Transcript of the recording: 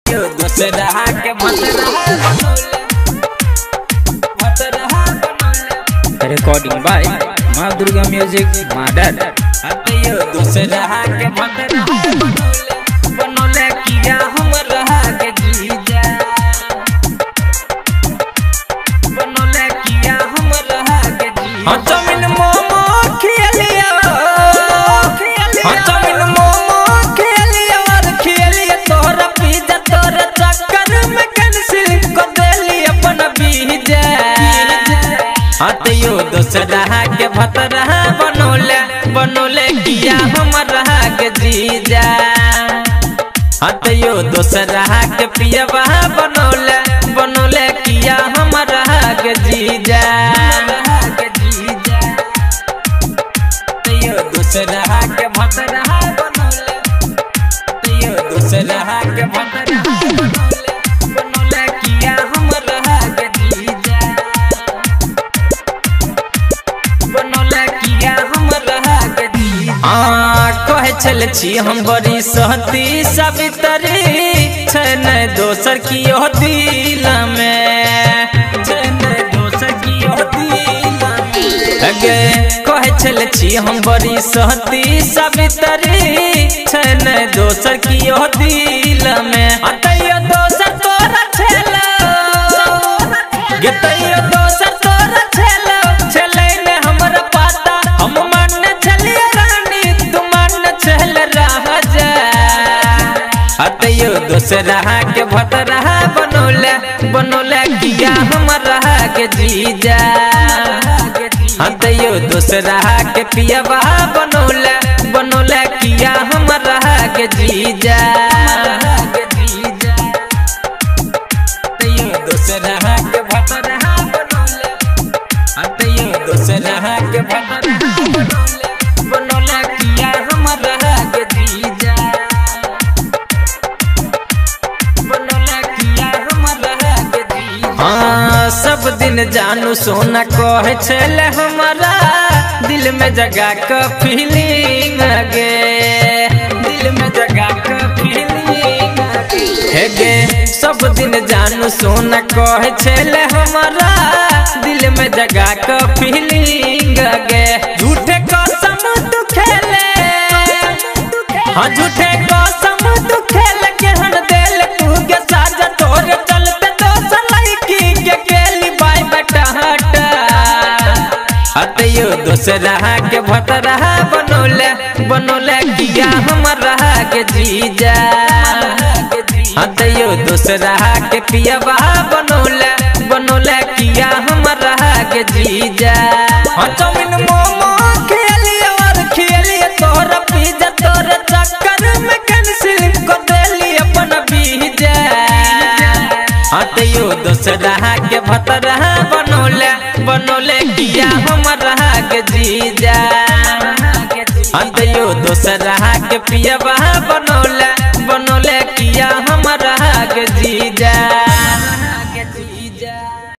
यो दूसरा के रिकॉर्डिंग बाय माँ दुर्गा म्यूजिक मदर। यो दूसरा के बनोले किया हम रहा के जीजा, बनोले किया हम रहा के जीजा। जमीन मोमो खेलिया, जमीन मोमो खेलिया और खेलिया तोरा पिज्जा तोरा चक्कर में कैंसिल कर देली अपन बीजा। यो दूसरा के भतरा बनोले किया हम रहा के जीजा। यो दूसरा के पियवा बनोले किया हम रहा के जीजा। यो दूसरा के भतरा यो दूसरा के भतरा बनोले किया हम रहा के जीजा, बनोले किया हम रहा के जीजा। कहे चल छी हम बड़ी सहती सावित्री छन दोसर की दिल में, छन दोसर की दिल में। कहे चल छी हम बड़ी सहती सावित्री छन दोसर की दिल में। अतैयो दोसर तोरा छेला गतैयो दोसर तोरा छेला छले ने हमरा पता हम मन छलिए रानी तू मन छल रह जा। अतैयो दूसरा के भतरा बनोले किया हम रहा के जीजा। अतैयो दूसरा के पियवा बनोले किया हम रहा के जीजा। अतैयो दूसरा के भतरा अतैयो दूसरा के भतरा बनोले किया हम रहा के जीजा, बनोले किया हम रहा के जीजा। सब दिन जानू सोना कहे छले हमारा दिल में जगा के फीलिंग गे, दिल में जगा के फीलिंग गे। सब दिन जानू सोना कहे छले हमारा दिल में जगा के फीलिंग गे। झूठे कसम तू खेले, हाँ झूठे कसम तू खेल के हन दिल तू के साजा तोरे चलते दोसर लड़की के केली बाय बेटा हटा। अतैयो दूसरा के भतरा बनोले किया हम रहा के जीजा। अतैयो दूसरा के पियवा बनोले किया हम रहा के जीजा। जमीन मोमो खेलिया और खेलिया तोरा पिज्जा तोरा चक्कर में कैंसिल कर देली अपन बीजा। अतैयो दूसरा के भतरा बनोले किया हम रहा के जीजा। अतैयो दूसरा के पियवा बनोले किया हम रहा के जीजा।